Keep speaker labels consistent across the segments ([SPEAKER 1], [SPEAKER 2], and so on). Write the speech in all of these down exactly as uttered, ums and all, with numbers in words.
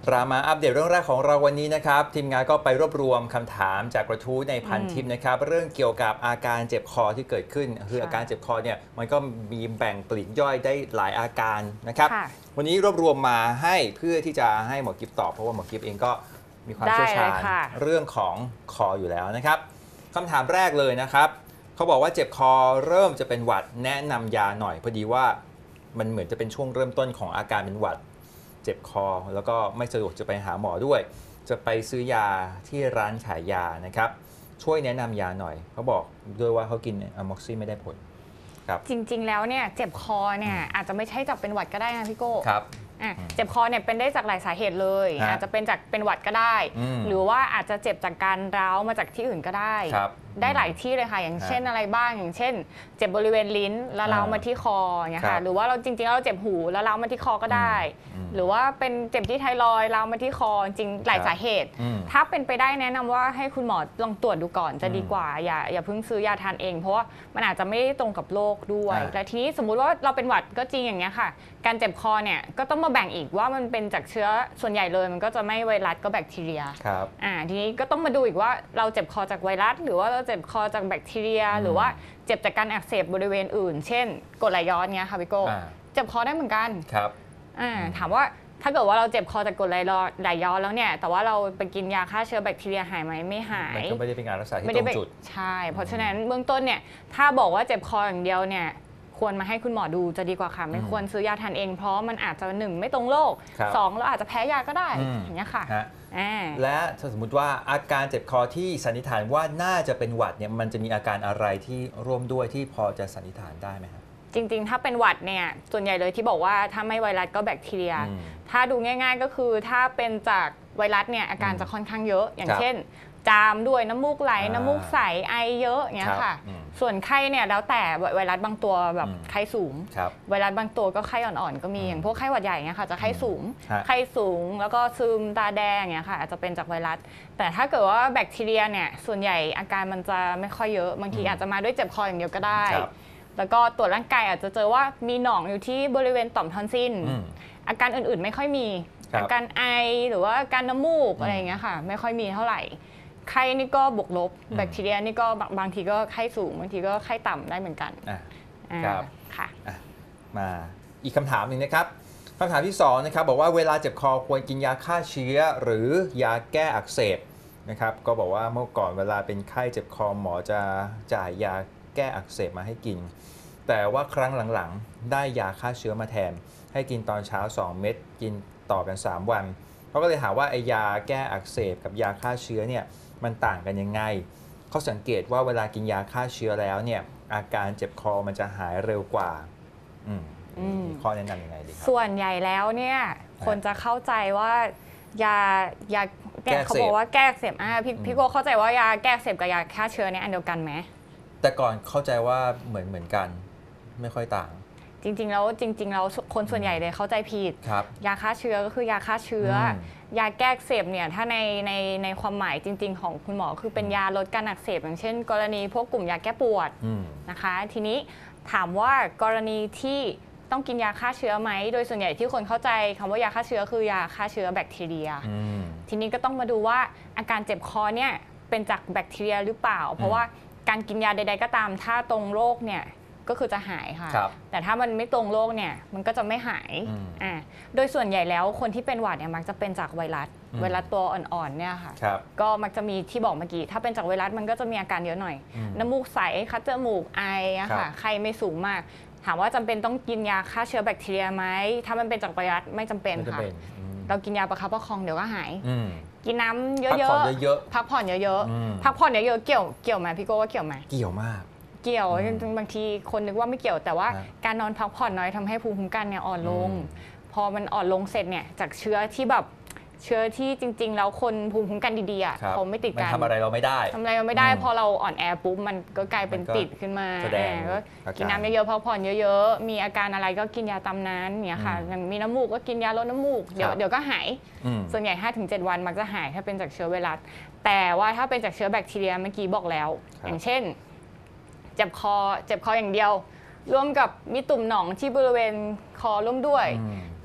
[SPEAKER 1] เรามาอัปเดตเรื่องแรกของเราวันนี้นะครับทีมงานก็ไปรวบรวมคำถามจากกระทู้ในพันทิปนะครับเรื่องเกี่ยวกับอาการเจ็บคอที่เกิดขึ้นคืออาการเจ็บคอเนี่ยมันก็มีแบ่งปลีกย่อยได้หลายอาการนะครับวันนี้รวบรวมมาให้เพื่อที่จะให้หมอกิฟตอบเพราะว่าหมอกิฟเองก็มีความเชี่ยวชาญเรื่องของคออยู่แล้วนะครับคำถามแรกเลยนะครับเขาบอกว่าเจ็บคอเริ่มจะเป็นหวัดแนะนำยาหน่อยพอดีว่ามันเหมือนจะเป็นช่วงเริ่มต้นของอาการเป็นหวัดเจ็บคอแล้วก็ไม่สะดวกจะไปหาหมอด้วยจะไปซื้อยาที่ร้านขายยานะครับช่วยแนะนำยาหน่อยเขาบอกด้วยว่าเขากินอะม็อกซี่ไม่ได้ผลครับจ
[SPEAKER 2] ริงๆแล้วเนี่ยเจ็บคอเนี่ยอาจจะไม่ใช่จากเป็นหวัดก็ได้นะพี่โก้
[SPEAKER 1] ครับ
[SPEAKER 2] เจ็บคอเนี่ยเป็นได้จากหลายสาเหตุเลยอาจจะเป็นจากเป็นหวัดก็ได้หรือว่าอาจจะเจ็บจากการร้าวมาจากที่อื่นก็ได้ได้หลายที่เลยค่ะอย่างเช่นอะไรบ้างอย่างเช่นเจ็บบริเวณลิ้นแล้วร้าวมาที่คอเนี่ยค่ะหรือว่าเราจริงๆเราเจ็บหูแล้วร้าวมาที่คอก็ได้หรือว่าเป็นเจ็บที่ไทรอยด์ร้าวมาที่คอจริงหลายสาเหตุถ้าเป็นไปได้แนะนำว่าให้คุณหมอลองตรวจดูก่อนจะดีกว่าอย่าอย่าเพิ่งซื้อยาทานเองเพราะว่ามันอาจจะไม่ได้ตรงกับโรคด้วยและทีนี้สมมุติว่าเราเป็นหวัดก็จริงอย่างเงี้ยค่ะการเจ็บคอเนี่ยก็ต้องมาแบ่งอีกว่ามันเป็นจากเชื้อส่วนใหญ่เลยมันก็จะไม่ไวรัสก็แบคทีเรีย
[SPEAKER 1] ครับ
[SPEAKER 2] อ่าทีนี้ก็ต้องมาดูอีกว่าเราเจ็บคอจากไวรัสหรือว่าเราเจ็บคอจากแบคทีเรียหรือว่าเจ็บจากการอักเสบบริเวณอื่นเช่นกรดไหลย้อนเงี้ยค่ะพี่โก้เจ็บคอได้เหมือนกัน
[SPEAKER 1] ครับ
[SPEAKER 2] อ่าถามว่าถ้าเกิดว่าเราเจ็บคอจากกรดไหลย้อนแล้วเนี่ยแต่ว่าเราไปกินยาฆ่าเชื้อแบคทีเรียหายไหมไม่หาย
[SPEAKER 1] มันก็ไม่ได้เป็นการรักษาที่ตรงจุด
[SPEAKER 2] ใช่เพราะฉะนั้นเบื้องต้นเนี่ยถ้าบอกว่าเจ็บคออย่างเดียวเนี่ยควรมาให้คุณหมอดูจะดีกว่าค่ะไม่ควรซื้อยาทานเองเพราะมันอาจจะหนึ่งไม่ตรงโรคสองเราอาจจะแพ้ยาก็ได้อย่างเงี้ยค่ะ
[SPEAKER 1] และถ้าสมมติว่าอาการเจ็บคอที่สันนิษฐานว่าน่าจะเป็นหวัดเนี่ยมันจะมีอาการอะไรที่ร่วมด้วยที่พอจะสันนิษฐานได้ไหมครับ
[SPEAKER 2] จริงๆถ้าเป็นหวัดเนี่ยส่วนใหญ่เลยที่บอกว่าถ้าไม่ไวรัสก็แบคทีเรียถ้าดูง่ายๆก็คือถ้าเป็นจากไวรัสเนี่ยอาการจะค่อนข้างเยอะอย่างเช่นจามด้วยน้ำมูกไหลน้ำมูกใสไอเยอะอย่างเงี้ยค่ะส่วนไข้เนี่ยแล้วแต่ไวรัสบางตัวแบบไข้สูงไวรัสบางตัวก็ไข้อ่อนๆก็มีอย่างพวกไข้หวัดใหญ่เงี้ยค่ะจะไข้สูงไข้สูงแล้วก็ซึมตาแดงเงี้ยค่ะอาจจะเป็นจากไวรัสแต่ถ้าเกิดว่าแบคทีเรียเนี่ยส่วนใหญ่อาการมันจะไม่ค่อยเยอะบางทีอาจจะมาด้วยเจ็บคออย่างเดียวก็ได้แล้วก็ตรวจร่างกายอาจจะเจอว่ามีหนองอยู่ที่บริเวณต่อมทอนซิลอาการอื่นๆไม่ค่อยมีอาการไอหรือว่าอาการน้ำมูกอะไรอย่างเงี้ยค่ะไม่ค่อยมีเท่าไหร่ไข้นี่ก็บวกลบแบคทีเรียนี่ก็บางทีก็ไข้สูงบางทีก็ไข้ต่ำได้เหมือนกัน
[SPEAKER 1] ครับ
[SPEAKER 2] ค่ะ
[SPEAKER 1] มาอีกคำถามหนึ่งนะครับคำถามที่สองนะครับบอกว่าเวลาเจ็บคอควรกินยาฆ่าเชื้อหรือยาแก้อักเสบนะครับก็บอกว่าเมื่อก่อนเวลาเป็นไข้เจ็บคอหมอจะจ่ายยาแก้อักเสบมาให้กินแต่ว่าครั้งหลังๆได้ยาฆ่าเชื้อมาแทนให้กินตอนเช้าสองเม็ดกินต่อกันสามวันเขาก็เลยถามว่าไอยาแก้อักเสบกับยาฆ่าเชื้อเนี่ยมันต่างกันยังไงเขาสังเกตว่าเวลากินยาฆ่าเชื้อแล้วเนี่ยอาการเจ็บคอมันจะหายเร็วกว่าข้อแนะนำยังไงดีครับ
[SPEAKER 2] ส่วนใหญ่แล้วเนี่ยคนจะเข้าใจว่ายายาแก้เขาบอกว่าแก้อักเสบอ่าพี่พี่โก้เข้าใจว่ายาแก้อักเสบกับยาฆ่าเชื้อเนี่ยอันเดียวกันไหม
[SPEAKER 1] แต่ก่อนเข้าใจว่าเหมือนเหมือนกันไม่ค่อยต่าง
[SPEAKER 2] จริงๆแล้วจริงๆแล้วคนส่วนใหญ่เลยเข้าใจผิดยาฆ่าเชื้อก็คือยาฆ่าเชื้อยาแก้อักเสบเนี่ยถ้าในในในความหมายจริงๆของคุณหมอคือเป็นยาลดการอักเสบอย่างเช่นกรณีพวกกลุ่มยาแก้ปวดนะคะทีนี้ถามว่ากรณีที่ต้องกินยาฆ่าเชื้อไหมโดยส่วนใหญ่ที่คนเข้าใจคำว่ายาฆ่าเชื้อคือยาฆ่าเชื้อแบคทีเรียทีนี้ก็ต้องมาดูว่าอาการเจ็บคอเนี่ยเป็นจากแบคทีเรียหรือเปล่าเพราะว่าการกินยาใดๆก็ตามถ้าตรงโรคเนี่ยก็คือจะหายค่ะแต่ถ้ามันไม่ตรงโรคเนี่ยมันก็จะไม่หายอ่าโดยส่วนใหญ่แล้วคนที่เป็นหวัดเนี่ยมักจะเป็นจากไวรัสไวรัสตัวอ่อนๆเนี่ยค่ะก็มักจะมีที่บอกเมื่อกี้ถ้าเป็นจากไวรัสมันก็จะมีอาการเยอะหน่อยน้ำมูกใสคัดจมูกไออะค่ะไข้ไม่สูงมากถามว่าจำเป็นต้องกินยาฆ่าเชื้อแบคทีเรียไหมถ้ามันเป็นจากไวรัสไม่จำเป็นค่ะเรากินยาประคับประคองเดี๋ยวก็หายกินน้ำเยอะๆพักผ่อนเยอะๆพักผ่อนเยอะๆเกี่ยวเกี่ยวไหมพี่โก้ว่าเกี่ยวไหม
[SPEAKER 1] เกี่ยวมาก
[SPEAKER 2] เกี่ยวบางทีคนนึกว่าไม่เกี่ยวแต่ว่าการนอนพักผ่อนน้อยทำให้ภูมิคุ้มกันเนี่ยอ่อนลงพอมันอ่อนลงเสร็จเนี่ยจากเชื้อที่แบบเชื้อที่จริงๆแล้วคนภูมิคุ้มกันดีๆอ่ะเขาไม่ติดกัน
[SPEAKER 1] ทำอะไรเราไม่ได้
[SPEAKER 2] ทำอะไรเราไม่ได้พอเราอ่อนแอปุ๊บมันก็กลายเป็นติดขึ้นมาก็กินน้ำเยอะๆพักผ่อนเยอะๆมีอาการอะไรก็กินยาตามนั้นเนี่ยค่ะอย่างมีน้ำมูกก็กินยาลดน้ำมูกเดี๋ยวเดี๋ยวก็หายส่วนใหญ่ ห้าถึงเจ็ด วันมักจะหายถ้าเป็นจากเชื้อไวรัสแต่ว่าถ้าเป็นจากเชื้อแบคทีเรียเมื่อกี้บอกแล้วอย่างเช่นเจ็บคอเจ็บคออย่างเดียวร่วมกับมีตุ่มหนองที่บริเวณคอร่วมด้วย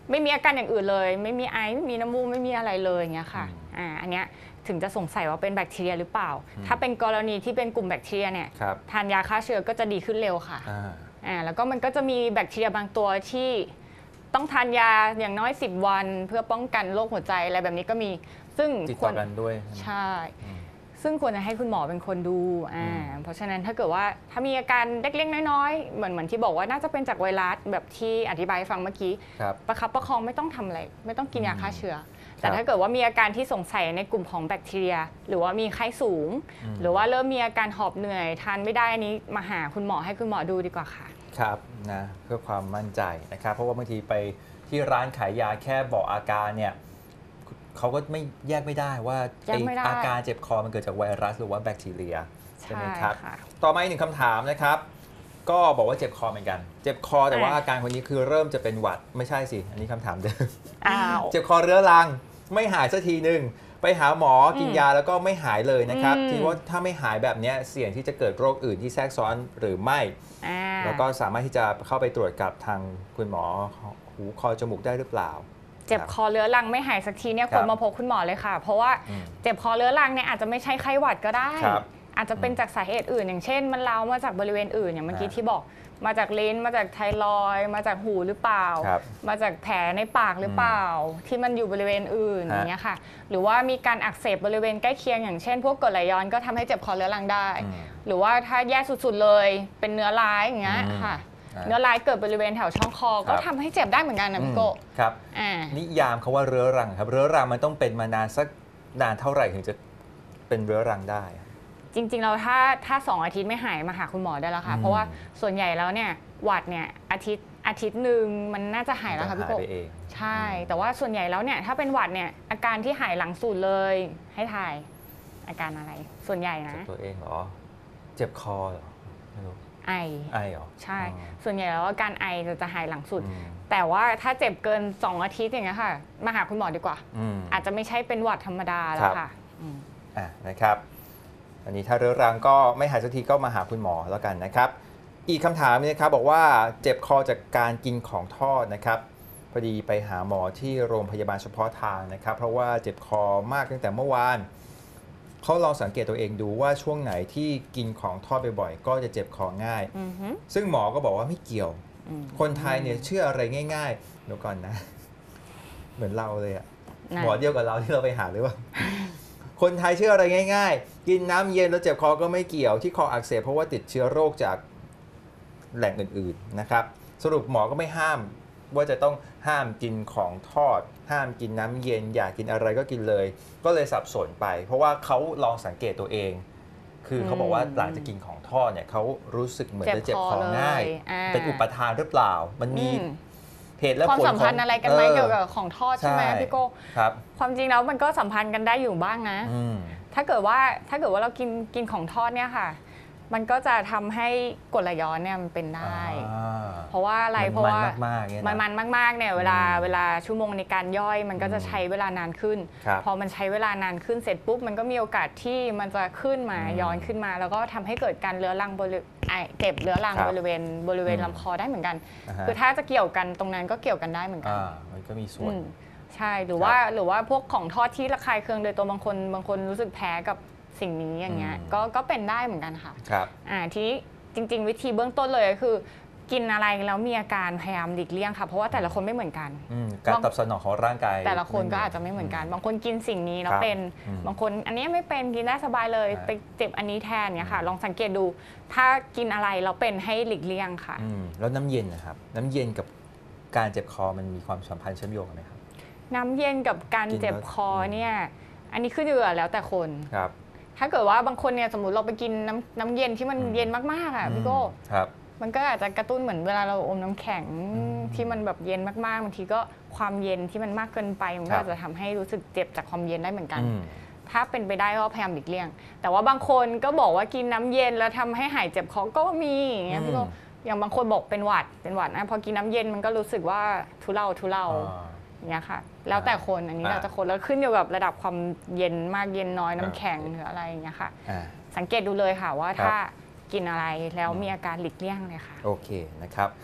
[SPEAKER 2] ไม่มีอาการอย่างอื่นเลยไม่มีไอไม่มีน้ำมูกไม่มีอะไรเลยอย่างเงี้ยค่ะอ่าอันเนี้ยถึงจะสงสัยว่าเป็นแบคทีเรียหรือเปล่าถ้าเป็นกรณีที่เป็นกลุ่มแบคทีเรียเนี่ยทานยาฆ่าเชื้อก็จะดีขึ้นเร็วค่ะอ่าแล้วก็มันก็จะมีแบคทีเรียบางตัวที่ต้องทานยาอย่างน้อยสิบวันเพื่อป้องกันโรคหัวใจอะไรแบบนี้ก็มีซึ่ง
[SPEAKER 1] ติดต่อกันด้วย
[SPEAKER 2] ใช่ซึ่งควรจะให้คุณหมอเป็นคนดูอ่าเพราะฉะนั้นถ้าเกิดว่าถ้ามีอาการเล็กๆน้อยๆเหมือนเหมือนที่บอกว่าน่าจะเป็นจากไวรัสแบบที่อธิบายฟังเมื่อกี้ประคับประคองไม่ต้องทำอะไรไม่ต้องกินยาฆ่าเชื้อแต่ถ้าเกิดว่ามีอาการที่สงสัยในกลุ่มของแบคทีเรียหรือว่ามีไข้สูงหรือว่าเริ่มมีอาการหอบเหนื่อยทานไม่ได้อันนี้มาหาคุณหมอให้คุณหมอดูดีกว่าค่ะ
[SPEAKER 1] ครับนะเพื่อความมั่นใจนะครับเพราะว่าบางทีไปที่ร้านขายยาแค่บอกอาการเนี่ยเขาก็ไม่แยกไม่ได้ว่าอาการเจ็บคอมันเกิดจากไวรัสหรือว่าแบคทีเรียใช่ไหมครับต่อมาอีกหนึ่งคำถามนะครับก็บอกว่าเจ็บคอเหมือนกันเจ็บคอแต่ว่าอาการคนนี้คือเริ่มจะเป็นหวัดไม่ใช่สิอันนี้คำถามเดิมเจ็บคอเรื้อรังไม่หายสักทีหนึ่งไปหาหมอกินยาแล้วก็ไม่หายเลยนะครับทีว่าถ้าไม่หายแบบนี้เสี่ยงที่จะเกิดโรคอื่นที่แทรกซ้อนหรือไม่แล้วก็สามารถที่จะเข้าไปตรวจกับทางคุณหมอหูคอจมูกได้หรือเปล่า
[SPEAKER 2] เจ็บคอเรื้อรังไม่หายสักทีเนี่ยควรมาพบคุณหมอเลยค่ะเพราะว่าเจ็บคอเรื้อรังเนี่ยอาจจะไม่ใช่ไข้หวัดก็ได้อาจจะเป็นจากสาเหตุอื่นอย่างเช่นมันร้าวมาจากบริเวณอื่นอย่างเมื่อกี้ที่บอกมาจากลิ้นมาจากไทรอยด์มาจากหูหรือเปล่ามาจากแผลในปากหรือเปล่าที่มันอยู่บริเวณอื่นอย่างเงี้ยค่ะหรือว่ามีการอักเสบบริเวณใกล้เคียงอย่างเช่นพวกกรดไหลย้อนก็ทำให้เจ็บคอเรื้อรังได้หรือว่าถ้าแย่สุดๆเลยเป็นเนื้อร้ายอย่างเงี้ยค่ะเนื้อร้ายเกิดบริเวณแถวช่องคอก็ทำให้เจ็บได้เหมือนกันนะพี่โก้
[SPEAKER 1] ครับนิยามเขาว่าเรื้อรังครับเรื้อรังมันต้องเป็นมานานสักนานเท่าไหร่ถึงจะเป็นเรื้อรังได้
[SPEAKER 2] จริงๆเราถ้าถ้าสองอาทิตย์ไม่หายมาหาคุณหมอได้แล้วค่ะเพราะว่าส่วนใหญ่แล้วเนี่ยหวัดเนี่ยอาทิตย์อาทิตย์หนึ่งมันน่าจะหายแล้วค่ะพี่โก้ใช่แต่ว่าส่วนใหญ่แล้วเนี่ยถ้าเป็นหวัดเนี่ยอาการที่หายหลังสุดเลยให้ทายอาการอะไรส่วนใหญ่นะ
[SPEAKER 1] ตัวเองเหรอเจ็บคอเหรอไม่รู้
[SPEAKER 2] ไอ
[SPEAKER 1] ไอเหรอ
[SPEAKER 2] ใช่ส่วนใหญ่แล้วอาการไอจะจะหายหลังสุดแต่ว่าถ้าเจ็บเกินสองอาทิตย์อย่างเงี้ยค่ะมาหาคุณหมอดีกว่าอาจจะไม่ใช่เป็นหวัดธรรมดาแล้วค่ะ
[SPEAKER 1] อ่านะครับอันนี้ถ้าเรื้อรังก็ไม่หายสักทีก็มาหาคุณหมอแล้วกันนะครับอีกคำถามนี้นะครับบอกว่าเจ็บคอจากการกินของทอดนะครับพอดีไปหาหมอที่โรงพยาบาลเฉพาะทางนะครับเพราะว่าเจ็บคอมากตั้งแต่เมื่อวานเขาลองสังเกตตัวเองดูว่าช่วงไหนที่กินของทอดบ่อยๆก็จะเจ็บคอง่ายซึ่งหมอก็บอกว่าไม่เกี่ยวคนไทยเนี่ยเชื่ออะไรง่ายๆเดี๋ยวก่อนนะเหมือนเราเลยอะหมอเดียวกับเราที่เราไปหาหรือเปล่าคนไทยเชื่ออะไรง่ายๆกินน้ำเย็นแล้วเจ็บคอก็ไม่เกี่ยวที่คออักเสบเพราะว่าติดเชื้อโรคจากแหล่งอื่นๆนะครับสรุปหมอก็ไม่ห้ามว่าจะต้องห้ามกินของทอดห้ามกินน้ำเย็นอยากกินอะไรก็กินเลยก็เลยสับสนไปเพราะว่าเขาลองสังเกตตัวเองคือเขาบอกว่าหลังจากกินของทอดเนี่ยเขารู้สึกเหมือนจะเจ็บคอง่ายเป็นอุปทานหรือเปล่ามันมีเหตุและผล
[SPEAKER 2] ความสัมพันธ์อะไรกันไหมเกี่ยวกับของทอดใช่ไหมพี่โก้
[SPEAKER 1] ครับ
[SPEAKER 2] ความจริงแล้วมันก็สัมพันธ์กันได้อยู่บ้างนะถ้าเกิดว่าถ้าเกิดว่าเรากินกินของทอดเนี่ยค่ะมันก็จะทำให้กรดไหลย้อนเนี่ยมันเป็นได้เพราะว่าอะไรเพราะว่ามันมันมากๆเนี่ยเวลาเวลาชั่วโมงในการย่อยมันก็จะใช้เวลานานขึ้นพอมันใช้เวลานานขึ้นเสร็จปุ๊บมันก็มีโอกาสที่มันจะขึ้นมาย้อนขึ้นมาแล้วก็ทำให้เกิดการเรื้อรังบริเจ็บเรื้อรังบริเวณบริเวณลำคอได้เหมือนกันคือถ้าจะเกี่ยวกันตรงนั้นก็เกี่ยวกันได้เหมือนกัน
[SPEAKER 1] มันก็มีส่วน
[SPEAKER 2] ใช่หรือว่าหรือว่าพวกของทอดที่ระคายเคืองโดยตัวบางคนบางคนรู้สึกแพ้กับสิ่งนี้อย่างเงี้ยก็ก็เป็นได้เหมือนกันค่ะ
[SPEAKER 1] ครับ
[SPEAKER 2] อ่าทีนี้จริงๆวิธีเบื้องต้นเลยก็คือกินอะไรแล้วมีอาการพยายามหลีกเลี่ยงค่ะเพราะว่าแต่ละคนไม่เหมือนกัน
[SPEAKER 1] การตอบสนองของร่างกาย
[SPEAKER 2] แต่ละคนก็อาจจะไม่เหมือนกันบางคนกินสิ่งนี้แล้วเป็นบางคนอันนี้ไม่เป็นกินได้สบายเลยไปเจ็บอันนี้แทนเนี่ยค่ะลองสังเกตดูถ้ากินอะไรแล้วเป็นให้หลีกเลี่ยงค่ะ
[SPEAKER 1] แล้วน้ำเย็นนะครับน้ำเย็นกับการเจ็บคอมันมีความสัมพันธ์เชื่อมโยงไหมครับ
[SPEAKER 2] น้ำเย็นกับการเจ็บคอเนี่ยอันนี้ขึ้นอยู่แล้วแต่คน
[SPEAKER 1] ครับ
[SPEAKER 2] ถ้าเกิดว่าบางคนเนี่ยสมมติเราไปกินน้ำน้ำเย็นที่มันเย็นมากๆอ่ะพี่โก้มันก็อาจจะกระตุ้นเหมือนเวลาเราอมน้ำแข็งที่มันแบบเย็นมากๆบางทีก็ความเย็นที่มันมากเกินไปมันก็อาจจะทำให้รู้สึกเจ็บจากความเย็นได้เหมือนกันถ้าเป็นไปได้ก็พยายามหลีกเลี่ยงแต่ว่าบางคนก็บอกว่ากินน้ำเย็นแล้วทำให้หายเจ็บคอก็มีอย่างเงี้ยพี่โก้อย่างบางคนบอกเป็นหวัดเป็นหวัดนะพอกินน้ำเย็นมันก็รู้สึกว่าทุเลาทุเลาอย่างเงี้ยค่ะแล้วแต่คนอันนี้เราจะคนแล้วขึ้นอยู่กับระดับความเย็นมากเย็นน้อยน้ำแข็งหรืออะไรอย่างเงี้ยค่ะสังเกตดูเลยค่ะว่าถ้ากินอะไรแล้วมีอาการหลีกเลี่ยงเลยค่ะ
[SPEAKER 1] โอเคนะครับ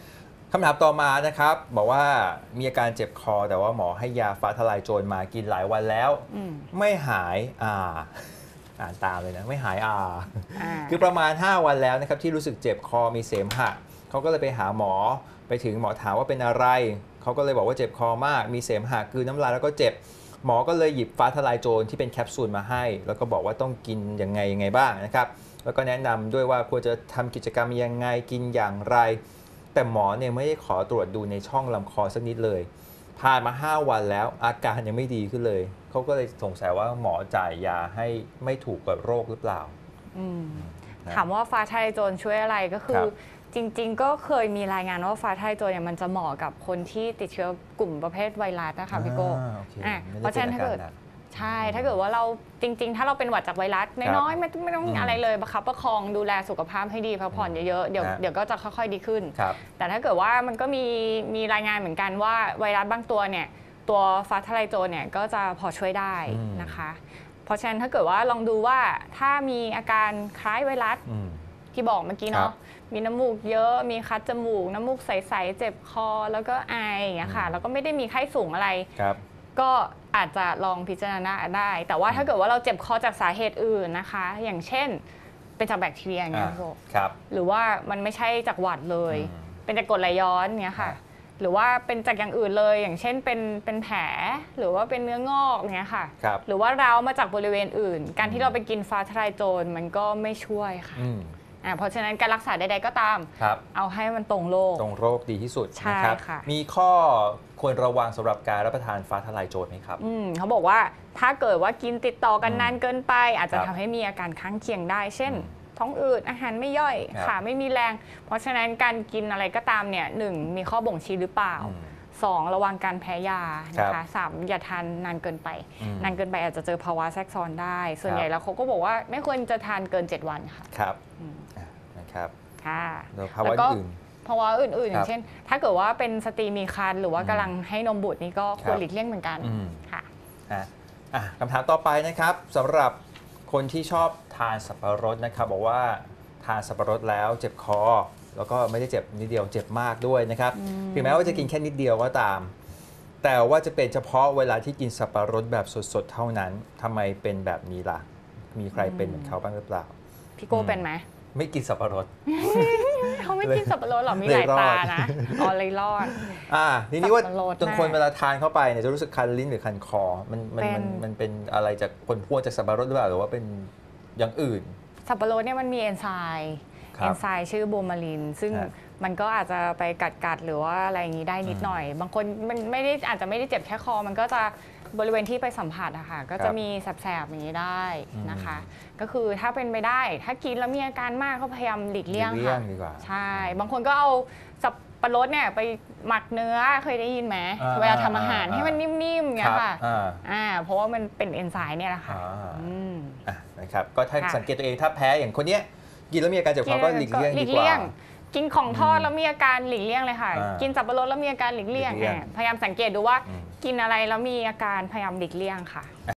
[SPEAKER 1] คำถามต่อมานะครับบอกว่ามีอาการเจ็บคอแต่ว่าหมอให้ยาฟ้าทลายโจรมากินหลายวันแล้วไม่หายอ่าอ่านตามเลยนะไม่หายอ่าคือประมาณห้าวันแล้วนะครับที่รู้สึกเจ็บคอมีเสมหะเขาก็เลยไปหาหมอไปถึงหมอถามว่าเป็นอะไรเขาก็เลยบอกว่าเจ็บคอมากมีเสมหะคือน้ำลายแล้วก็เจ็บหมอก็เลยหยิบฟ้าทลายโจรที่เป็นแคปซูลมาให้แล้วก็บอกว่าต้องกินยังไงยังไงบ้างนะครับแล้วก็แนะนำด้วยว่าควรจะทำกิจกรรมยังไงกินอย่างไรแต่หมอเนี่ยไม่ได้ขอตรวจดูในช่องลำคอสักนิดเลยผ่านมาห้าวันแล้วอาการยังไม่ดีขึ้นเลยเขาก็เลยสงสัยว่าหมอจ่ายยาให้ไม่ถูกกับโรคหรือเปล่า
[SPEAKER 2] ถามว่าฟ้าทลายโจรช่วยอะไรก็คือจริงๆก็เคยมีรายงานว่าฟ้าทลายโจรเนี่ยมันจะเหมาะกับคนที่ติดเชื้อกลุ่มประเภทไวรัสนะคะพี่โก้เพราะฉะนั้นถ้าเกิดใช่ถ้าเกิดว่าเราจริงๆถ้าเราเป็นหวัดจากไวรัสน้อยๆไม่ไม่ต้องอะไรเลยประคับประคองดูแลสุขภาพให้ดีพักผ่อนเยอะๆเดี๋ยวเดี๋ยวก็จะค่อยๆดีขึ้นแต่ถ้าเกิดว่ามันก็มีมีรายงานเหมือนกันว่าไวรัสบางตัวเนี่ยตัวฟ้าทลายโจรเนี่ยก็จะพอช่วยได้นะคะเพราะฉะนั้นถ้าเกิดว่าลองดูว่าถ้ามีอาการคล้ายไวรัสที่บอกเมื่อกี้เนาะมีน้ำมูกเยอะมีคัดจมูกน้ำมูกใสๆเจ็บคอแล้วก็ไออย่างเงี้ยค่ะแล้วก็ไม่ได้มีไข้สูงอะไรก็อาจจะลองพิจารณาได้แต่ว่าถ้าเกิดว่าเราเจ็บคอจากสาเหตุอื่นนะคะอย่างเช่นเป็นจากแบคทีเรียอย่างเงี้ยหรือว่ามันไม่ใช่จากหวัดเลยเป็นจากกรดไหลย้อนเงี้ยค่ะหรือว่าเป็นจากอย่างอื่นเลยอย่างเช่นเป็นเป็นแผลหรือว่าเป็นเนื้องอกเงี้ยค่ะหรือว่าร้าวมาจากบริเวณอื่นการที่เราไปกินฟ้าทลายโจรมันก็ไม่ช่วยค่ะเพราะฉะนั้นการรักษาใดๆก็ตามเอาให้มันตรงโรค
[SPEAKER 1] ตรงโรคดีที่สุดนะครับมีข้อควรระวังสำหรับการรับประทานฟ้าทลายโจรไหมครับ
[SPEAKER 2] เขาบอกว่าถ้าเกิดว่ากินติดต่อกันนานเกินไปอาจจะทำให้มีอาการข้างเคียงได้เช่นท้องอืดอาหารไม่ย่อยขาไม่มีแรงเพราะฉะนั้นการกินอะไรก็ตามเนี่ยหนึ่งมีข้อบ่งชี้หรือเปล่าสองระวังการแพ้ยานะคะสามอย่าทานนานเกินไปนานเกินไปอาจจะเจอภาวะแทรกซ้อนได้ส่วนใหญ่แล้วเขาก็บอกว่าไม่ควรจะทานเกินเจ็ดวันค่ะ
[SPEAKER 1] ครับนะครับ
[SPEAKER 2] ค่ะ
[SPEAKER 1] แล้วภาวะอื่น
[SPEAKER 2] ภาวะอื่นๆอย่างเช่นถ้าเกิดว่าเป็นสตรีมีครรภ์หรือว่ากำลังให้นมบุตรนี่ก็ควรหลีกเลี่ยงเหมือนกันค่ะ
[SPEAKER 1] คำถามต่อไปนะครับสำหรับคนที่ชอบทานสับปะรดนะครับบอกว่าทานสับปะรดแล้วเจ็บคอแล้วก็ไม่ได้เจ็บนิดเดียวเจ็บมากด้วยนะครับถึงแม้ว่าจะกินแค่นิดเดียวก็ตามแต่ว่าจะเป็นเฉพาะเวลาที่กินสับปะรดแบบสดๆเท่านั้นทำไมเป็นแบบนี้ล่ะมีใครเป็นเหมือนเขาบ้างหรือเปล่า
[SPEAKER 2] พี่โก้เป็นไหม
[SPEAKER 1] ไม่กินสับปะรด
[SPEAKER 2] เขาไม่กินสับปะรดหรอมีหลายตานะอ๋อเลยรอด
[SPEAKER 1] อ่าทีนี้ว่าจนคนเวลาทานเข้าไปเนี่ยจะรู้สึกคันลิ้นหรือคันคอมันมันมันมันเป็นอะไรจากผลพวงจากสับปะรดหรือเปล่าหรือว่าเป็นอย่างอื่น
[SPEAKER 2] สับปะรดเนี่ยมันมีเอนไซม์เอนไซม์ชื่อโบมาลินซึ่งมันก็อาจจะไปกัดกัดหรือว่าอะไรอย่างนี้ได้นิดหน่อยบางคนมันไม่ได้อาจจะไม่ได้เจ็บแค่คอมันก็จะบริเวณที่ไปสัมผัสอะค่ะก็จะมีแสบๆอย่างนี้ได้นะคะก็คือถ้าเป็นไปได้ถ้ากินแล้วมีอาการมากก็พยายามหลีกเลี่ยงค่ะใช่บางคนก็เอาสับปะรดเนี่ยไปหมักเนื้อเคยได้ยินไหมเวลาทำอาหารให้มันนิ่มๆอย่างเงี้ยค่ะอ่าเพราะว่ามันเป็นเอนไซม์เนี่ยแหละค่ะ
[SPEAKER 1] นะครับก็ถ้าสังเกตตัวเองถ้าแพ้อย่างคนเนี้ยกินแล้วมีอาการเจ็บคอก็หลีกเลี่ยงดีกว่า
[SPEAKER 2] กินของทอดแล้วมีอาการหลีกเลี่ยงเลยค่ะกินสับปะรดแล้วมีอาการหลีกเลี่ยงพยายามสังเกตดูว่ากินอะไรแล้วมีอาการพยายามหลีกเลี่ยงค่ะ